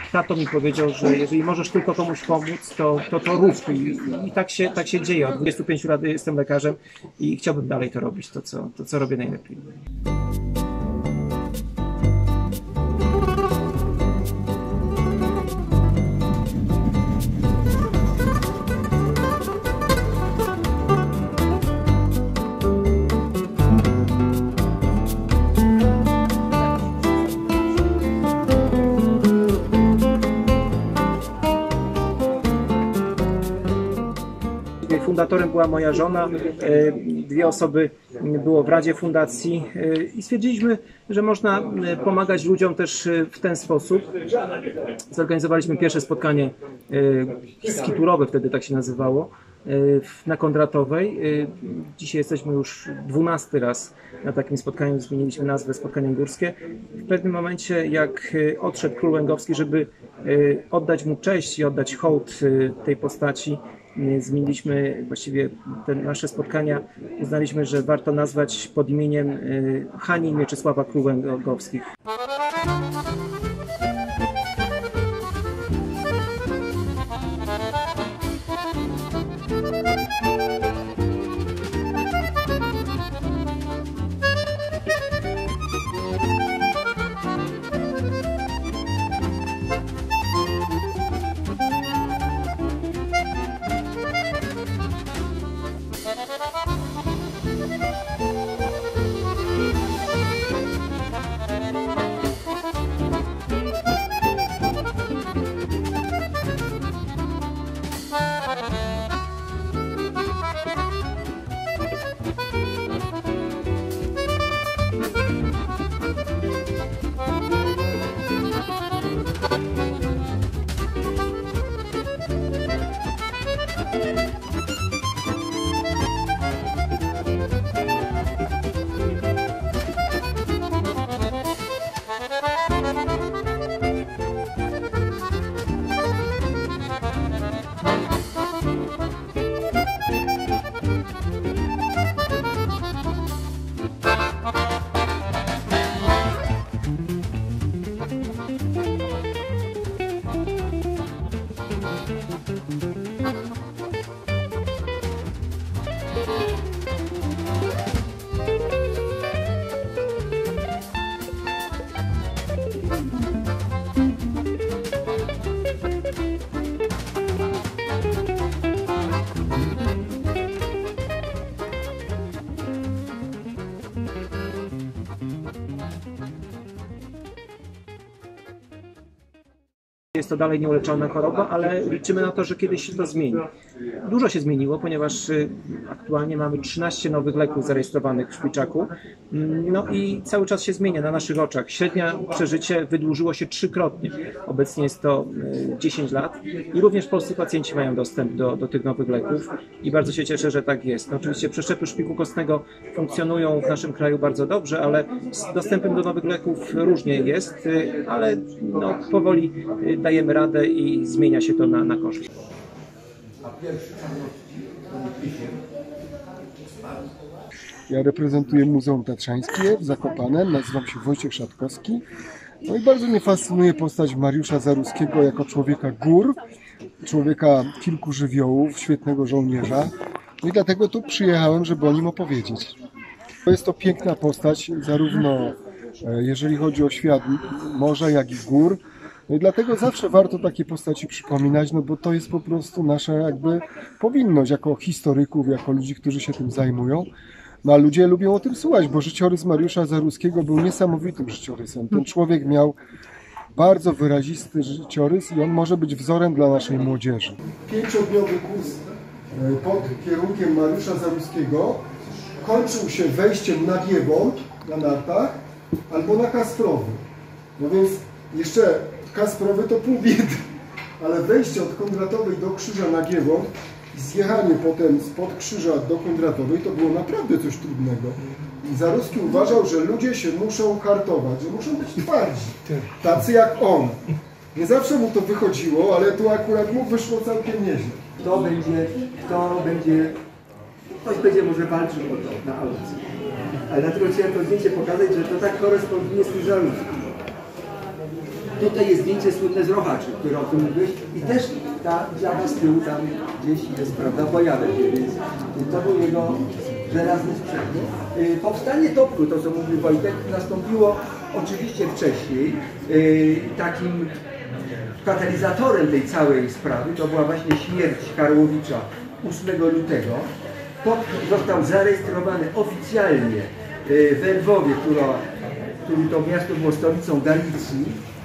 tato mi powiedział, że jeżeli możesz tylko komuś pomóc, to rób. I tak się dzieje. Od 25 lat jestem lekarzem i chciałbym dalej to robić, to co robię najlepiej. Fundatorem była moja żona, 2 osoby było w Radzie Fundacji i stwierdziliśmy, że można pomagać ludziom też w ten sposób. Zorganizowaliśmy pierwsze spotkanie skiturowe, wtedy tak się nazywało, na Kondratowej. Dzisiaj jesteśmy już 12 raz na takim spotkaniu, zmieniliśmy nazwę Spotkania Górskie. W pewnym momencie, jak odszedł król Łęgowski, żeby oddać mu cześć i oddać hołd tej postaci, zmieniliśmy właściwie te nasze spotkania, uznaliśmy, że warto nazwać pod imieniem Hani i Mieczysława Król Łęgowskich. Jest to dalej nieuleczalna choroba, ale liczymy na to, że kiedyś się to zmieni. Dużo się zmieniło, ponieważ aktualnie mamy 13 nowych leków zarejestrowanych w Szpiczaku. No i cały czas się zmienia na naszych oczach. Średnia przeżycie wydłużyło się 3-krotnie. Obecnie jest to 10 lat i również polscy pacjenci mają dostęp do tych nowych leków i bardzo się cieszę, że tak jest. No, oczywiście przeszczepy szpiku kostnego funkcjonują w naszym kraju bardzo dobrze, ale z dostępem do nowych leków różnie jest, ale no, powoli dajemy radę i zmienia się to na korzyść. Ja reprezentuję Muzeum Tatrzańskie w Zakopanem, nazywam się Wojciech Szatkowski. No i bardzo mnie fascynuje postać Mariusza Zaruskiego jako człowieka gór, człowieka kilku żywiołów, świetnego żołnierza. No i dlatego tu przyjechałem, żeby o nim opowiedzieć. Jest to piękna postać, zarówno jeżeli chodzi o świat morza, jak i gór. No i dlatego zawsze warto takie postaci przypominać, no bo to jest po prostu nasza jakby powinność jako historyków, jako ludzi, którzy się tym zajmują. No a ludzie lubią o tym słuchać, bo życiorys Mariusza Zaruskiego był niesamowitym życiorysem. Ten człowiek miał bardzo wyrazisty życiorys i on może być wzorem dla naszej młodzieży. 5-dniowy kurs pod kierunkiem Mariusza Zaruskiego kończył się wejściem na Giewont, na nartach, albo na Kasprowy. No więc jeszcze Kasprowy to pół biedy, ale wejście od Kondratowej do Krzyża na Giewont i zjechanie potem spod Krzyża do Kondratowej to było naprawdę coś trudnego. I Zaruski uważał, że ludzie się muszą hartować, że muszą być twardzi, tacy jak on. Nie zawsze mu to wychodziło, ale tu akurat mu wyszło całkiem nieźle. Ktoś będzie może walczył o to na aukcji. Ale dlatego chciałem to zdjęcie pokazać, że to tak koresponduje z tym Zaruski. Tutaj jest zdjęcie słynne z Rochaczy, które o tym mówiłeś i też ta dziada z tyłu tam gdzieś jest, prawda, pojawia się, więc to był jego żelazny sprzęt. Powstanie Topku, to co mówił Wojtek, nastąpiło oczywiście wcześniej. Takim katalizatorem tej całej sprawy to była właśnie śmierć Karłowicza 8 lutego. Topk został zarejestrowany oficjalnie w Lwowie, który to miasto było stolicą Galicji,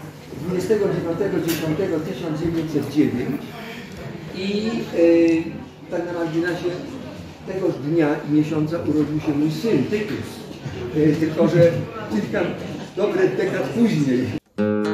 29.10.1909 i tak na marginesie tegoż dnia i miesiąca urodził się mój syn, Tytus, tylko że kilka dobrych dekad później.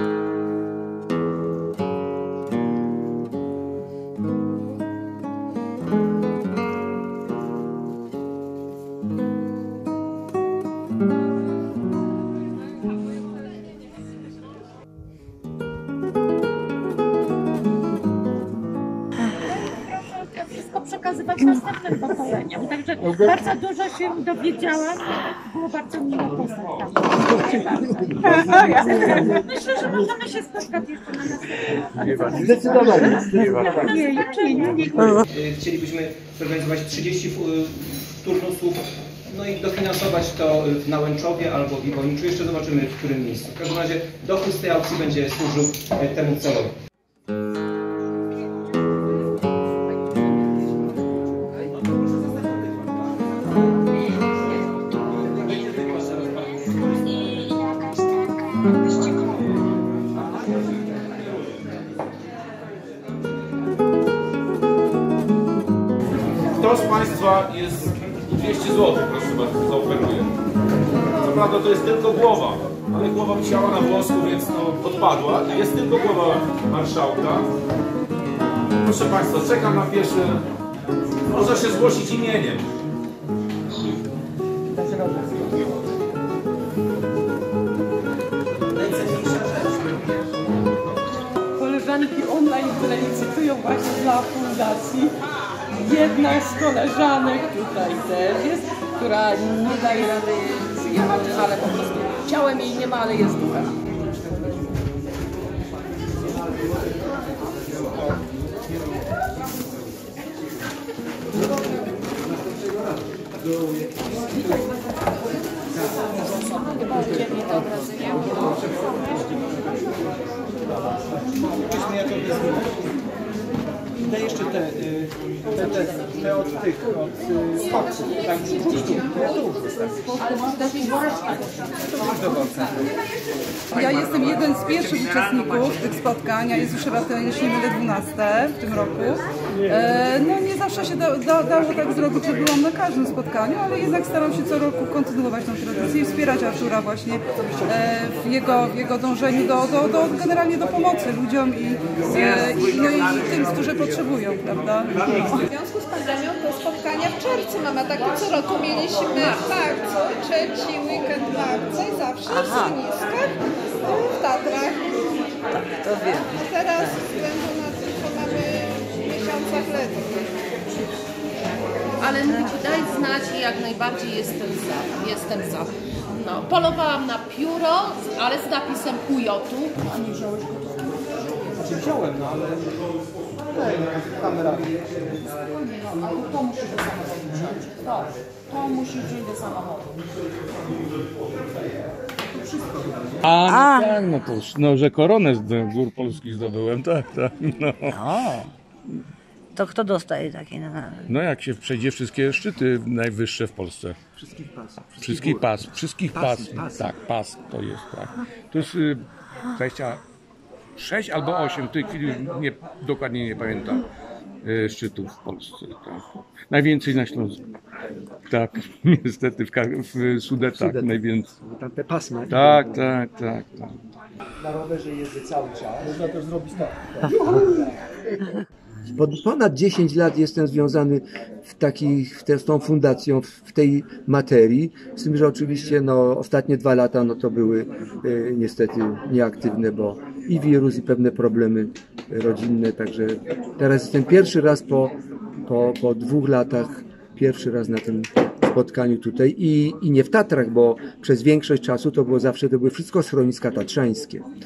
Przekazywać następnym pokoleniom. Także bardzo dużo się dowiedziałam. Było bardzo miło poznać. Myślę, że możemy się spotkać jeszcze na następnym. Zdecydowanie. Chcielibyśmy zorganizować 30 turnusów, no i dofinansować to w Nałęczowie albo w Iwoniczu. Jeszcze zobaczymy, w którym miejscu. W każdym razie dochód z tej aukcji będzie służył temu celowi. Kto z Państwa jest 200 zł, proszę bardzo, zaoferuję. Co prawda to jest tylko głowa, ale głowa wisiała na włosku, więc no, odpadła. Jest tylko głowa marszałka. Proszę Państwa, czekam na pierwszy. Można się zgłosić imieniem. Koleżanki online, które licytują właśnie dla fundacji. Jedna z koleżanek tutaj też jest, która nie daje rady przyjechać, ale po prostu ciałem jej nie ma, ale jest ducha. Daj jeszcze te od tych, od schodców, tak? Ja jestem jeden z pierwszych uczestników tych spotkań, ja jest już chyba jeśli nie mylę 12 w tym roku. No nie zawsze się dało tak zrobić, że byłam na każdym spotkaniu, ale jednak staram się co roku kontynuować tę tradycję i wspierać Artura właśnie w jego dążeniu generalnie do pomocy ludziom i tym, którzy potrzebują, prawda? W związku z pandemią to spotkania w czerwcu mamy, tak co roku mieliśmy w marcu, trzeci weekend marca i zawsze w schroniskach w Tatrach. Tak, to wiem. A teraz ze względu na to, że mamy w miesiącach letnich. Ale daj znać i jak najbardziej jestem za. No, polowałam na pióro, ale z napisem UJ-u. A nie wziąłeś go? Znaczy wziąłem, no ale... kamera. To musisz do samochodu wziąć. To musisz wziąć do samochodu. A, no tak, no to no, że koronę z gór polskich zdobyłem, tak, no. To kto dostaje takie nagrody? No jak się przejdzie wszystkie szczyty najwyższe w Polsce. Wszystkich pasów. Tak, pas to jest, tak. To jest 26 albo 8, w tej chwili dokładnie nie pamiętam, szczytów w Polsce. Tak. Najwięcej na Śląsku. Tak, niestety w Sudetach najwięcej. Tam te pasma. Tak. Na rowerze jeżdżę cały czas. Można też zrobić tak. Ponad 10 lat jestem związany z tą fundacją, w tej materii, z tym, że oczywiście ostatnie 2 lata to były niestety nieaktywne, bo i wirus, i pewne problemy rodzinne, także teraz jestem pierwszy raz po 2 latach, pierwszy raz na tym spotkaniu tutaj i nie w Tatrach, bo przez większość czasu to były wszystko schroniska tatrzańskie.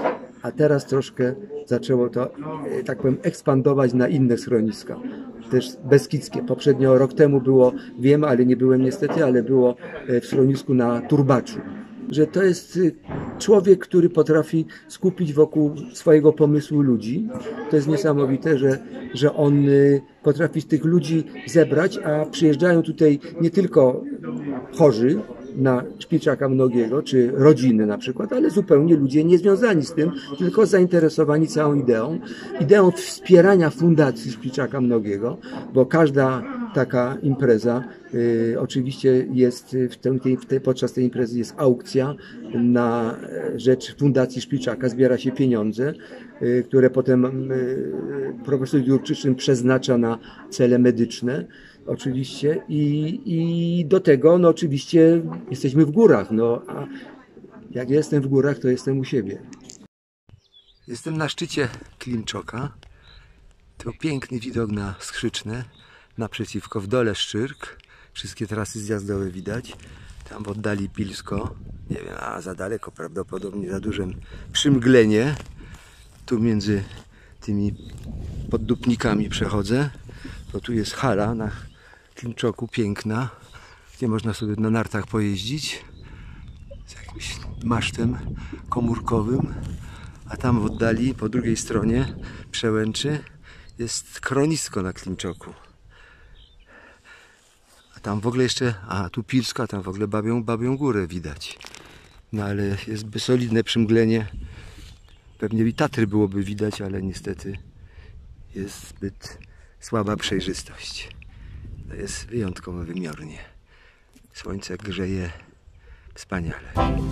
a teraz troszkę zaczęło to, tak powiem, ekspandować na inne schroniska. Też beskidzkie. Poprzednio rok temu było, wiem, ale nie byłem niestety, ale było w schronisku na Turbaczu. Że to jest człowiek, który potrafi skupić wokół swojego pomysłu ludzi. To jest niesamowite, że on potrafi z tych ludzi zebrać, a przyjeżdżają tutaj nie tylko chorzy na Szpiczaka Mnogiego, czy rodziny na przykład, ale zupełnie ludzie niezwiązani z tym, tylko zainteresowani całą ideą wspierania fundacji Szpiczaka Mnogiego, bo każda taka impreza, oczywiście jest podczas tej imprezy jest aukcja na rzecz Fundacji Szpiczaka, zbiera się pieniądze, które potem profesor Jurczyszyn przeznacza na cele medyczne. Oczywiście i do tego no oczywiście jesteśmy w górach, no a jak jestem w górach, to jestem u siebie. Jestem na szczycie Klimczoka. To piękny widok na Skrzyczne, naprzeciwko w dole Szczyrk. Wszystkie trasy zjazdowe widać. Tam w oddali Pilsko, nie wiem, a za daleko prawdopodobnie za dużym przymglenie. Tu między tymi poddupnikami przechodzę. To tu jest hala na Klimczoku, piękna, gdzie można sobie na nartach pojeździć z jakimś masztem komórkowym, a tam w oddali po drugiej stronie przełęczy jest schronisko na Klimczoku. A tam w ogóle jeszcze, a tu Pilsko, a tam w ogóle Babią Górę widać. No ale jest solidne przymglenie, pewnie i Tatry byłoby widać, ale niestety jest zbyt słaba przejrzystość. To jest wyjątkowo wymiarnie. Słońce grzeje wspaniale.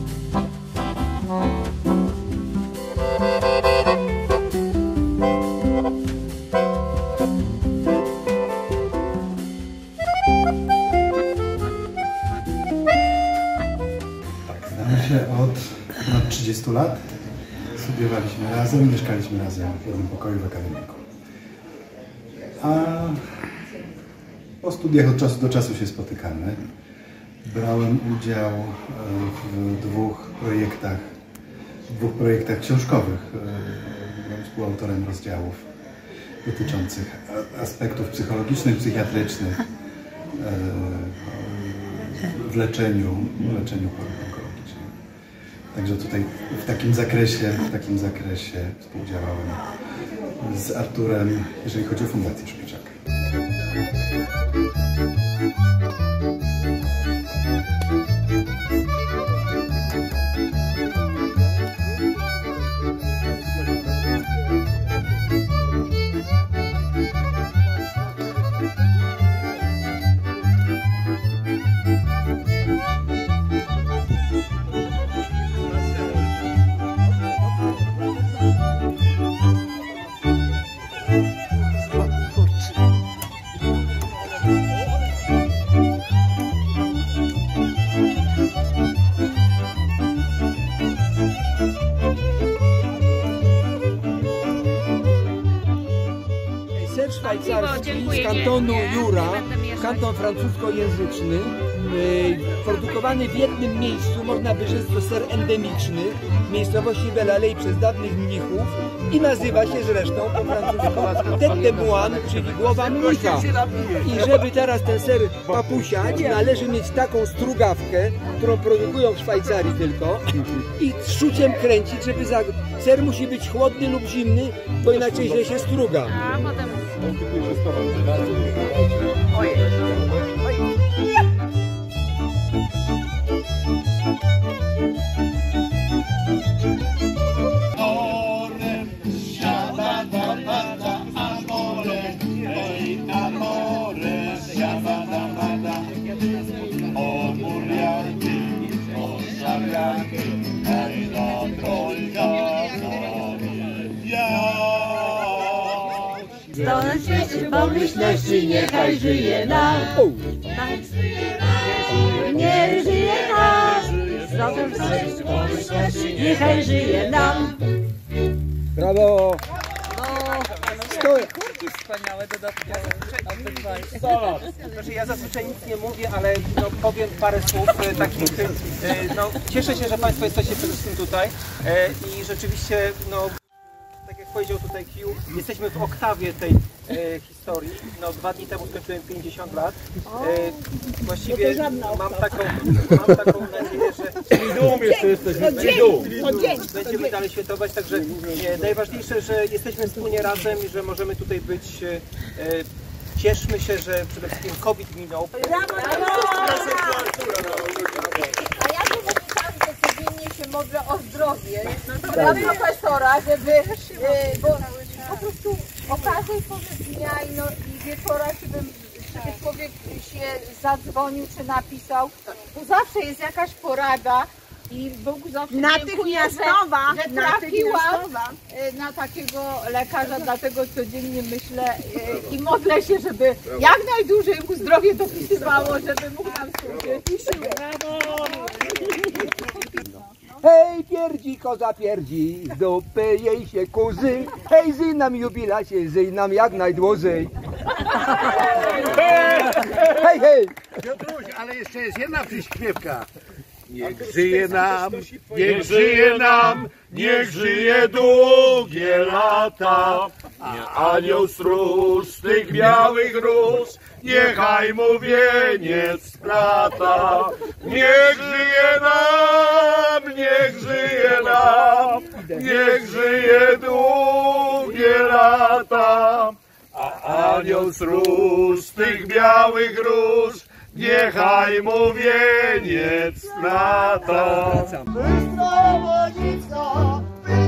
Tak, znamy się od ponad 30 lat. Studiowaliśmy razem, mieszkaliśmy razem w jednym pokoju w akademiku. A po studiach od czasu do czasu się spotykamy. Brałem udział w dwóch projektach książkowych. Byłem współautorem rozdziałów dotyczących aspektów psychologicznych, psychiatrycznych w leczeniu chorób onkologicznych. Także tutaj w takim zakresie współdziałałem z Arturem, jeżeli chodzi o Fundację Szpiczaka. Z kantonu Jura, kanton francuskojęzyczny, produkowany w jednym miejscu, można by rzec to ser endemiczny, w miejscowości Belalej przez dawnych mnichów i nazywa się zresztą po francusku tête de moine, czyli głowa mnicha. I żeby teraz ten ser papusiać, należy mieć taką strugawkę, którą produkują w Szwajcarii tylko i szczuciem kręcić, żeby ser musi być chłodny lub zimny, bo inaczej źle się struga. Sto na świecie pomyślności niechaj żyje nam. Nie żyje nam. Sto na świecie pomyślności niechaj żyje nam. Brawo! Kurki wspaniałe, dodatkowe. Znaczy, ja zazwyczaj nic nie mówię, ale no, powiem parę słów takich. No, cieszę się, że Państwo jesteście przede wszystkim tutaj i rzeczywiście, no, tak jak powiedział tutaj Q, jesteśmy w oktawie tej historii. No, 2 dni temu skończyłem 50 lat. Właściwie mam taką nadzieję, że będziemy dalej świętować, także najważniejsze, że jesteśmy wspólnie razem i że możemy tutaj być. Cieszmy się, że przede wszystkim COVID minął. A ja tu napisałam, że codziennie się modlę o zdrowie dla profesora, żeby, bo po prostu okazję dnia i wieczora, żeby człowiek się zadzwonił czy napisał, to zawsze jest jakaś porada. I Bóg zawsze natychmiastowa, że trafiłam na takiego lekarza, dlatego codziennie myślę i modlę się, żeby jak najdłużej mu zdrowie dopisywało, żeby mógł nam służyć. Hej, pierdzi, koza pierdzi, z dupy jej się kurzy. Hej, zyj nam jubilacie, zyj nam jak najdłużej. Hej, hej! Piotruś, ale jeszcze jest jedna przyśpiewka. Niech żyje nam, niech żyje nam, niech żyje długie lata. A anioł stróż z tych białych róż, niechaj mu wieniec splata. Niech żyje nam, niech żyje nam, niech żyje długie lata. A anioł stróż z tych białych róż, niechaj mu wieniec splata. Bystra łodziczka,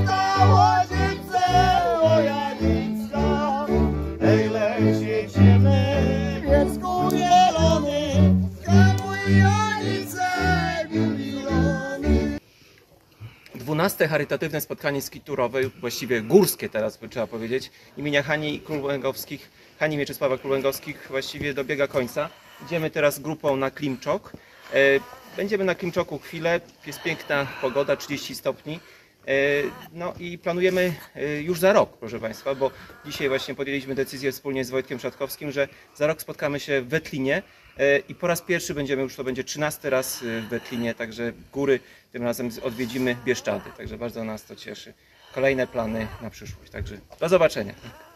moja nicka, ej lesie ciemny, piesku mielony, skakuj janice, miliony. 12. charytatywne spotkanie skiturowe, właściwie górskie teraz by trzeba powiedzieć, imienia Hani Mieczysława Królęgowskich właściwie dobiega końca. Idziemy teraz grupą na Klimczok. Będziemy na Klimczoku chwilę, jest piękna pogoda, 30 stopni. No i planujemy już za rok, proszę Państwa, bo dzisiaj właśnie podjęliśmy decyzję wspólnie z Wojtkiem Szatkowskim, że za rok spotkamy się w Wetlinie i po raz pierwszy już to będzie 13. raz w Wetlinie, także góry, tym razem odwiedzimy Bieszczady, także bardzo nas to cieszy. Kolejne plany na przyszłość, także do zobaczenia.